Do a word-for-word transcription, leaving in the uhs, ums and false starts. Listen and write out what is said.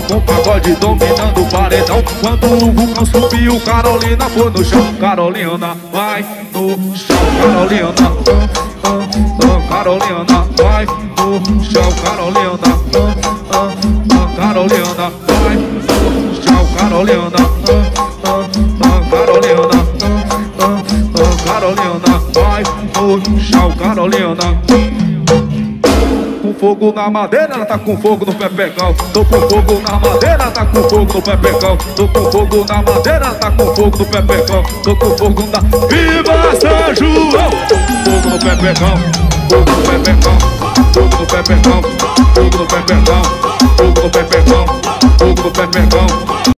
com pagode dominando o paredão. Quando o vulcão subiu, Carolina foi no chão. Carolina vai no chão, Carolina, ah, ah, ah, Carolina vai no chão, Carolina, ah, ah, ah, Carolina vai no chão, Carolina, ah, ah, ah, Carolina, ah, ah, ah, Carolina vai no chão, Carolina. Com fogo na madeira, ela tá com fogo no pepecão. Tô com fogo na madeira, ela tá com fogo no pepecão. Tô com fogo na madeira, ela tá com fogo no pepecão. Tô com fogo na... Viva São João! Fogo no pepecão, fogo no pepecão, fogo no pepecão, fogo no pepecão, fogo no pepecão, fogo no pepecão.